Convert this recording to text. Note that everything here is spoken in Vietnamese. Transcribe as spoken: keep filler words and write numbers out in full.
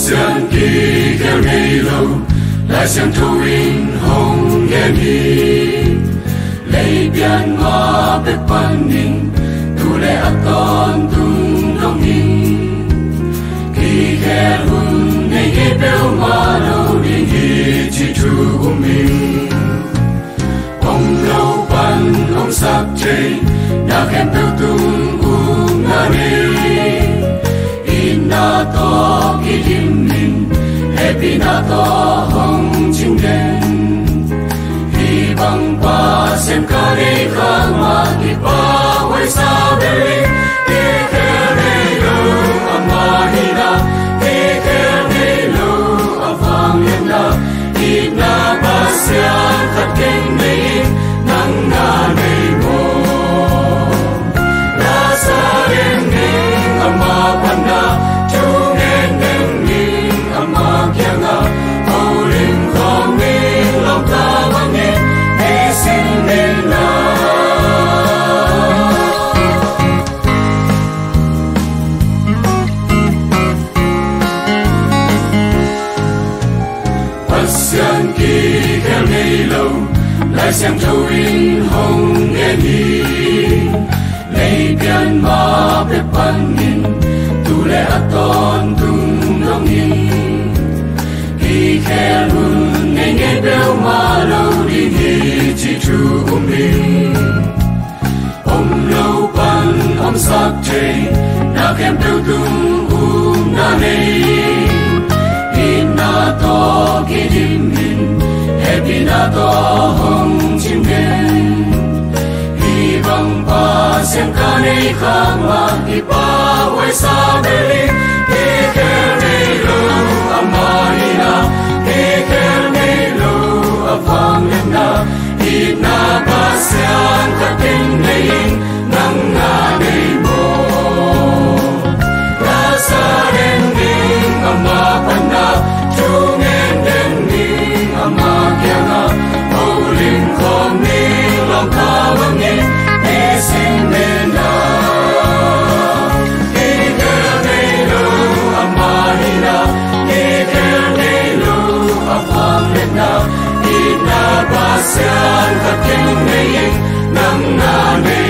PASIAN KIKHEL NGEILO lại sang thu in hồng nghe đi lấy biên ma bếp pan ninh tu lệ aton tung đông ninh KIKHEL hun ngay nghe bêu ma lâu đi hi chỉ tru của mình ông lâu pan ông sắc chơi đã khen bêu tung um na đi na to ki lim min happy na to hong ching den hi bang pa sem ka re kha ma ki pa wai sa be ke ke ne lo ama hi na ke ke ne lo avang yen na hi na PASIAN khat ken nei nang na nei mo na sa ren ne ama pan na PASIAN KIKHEL NGEILO lại sang thâu in hồng nghe đi lấy biên ma bếp pan ninh tu lệ aton tung đông ninh KIKHEL hun ngay nghe bêu ma lâu đi hi chỉ tru của mình ông lâu pan ông sắc chơi đã khen bêu tung um na nei na to ki dim min happy na to hong chim den hi bang pa sem ka nei kha ma ki pa wai sa be KIKHEL NGEILO ama hi na KIKHEL NGEILO avang len na hi na PASIAN ka ken nei nang na nei mo ra sa den ding ama pan na PASIAN khat ken nei nang na nei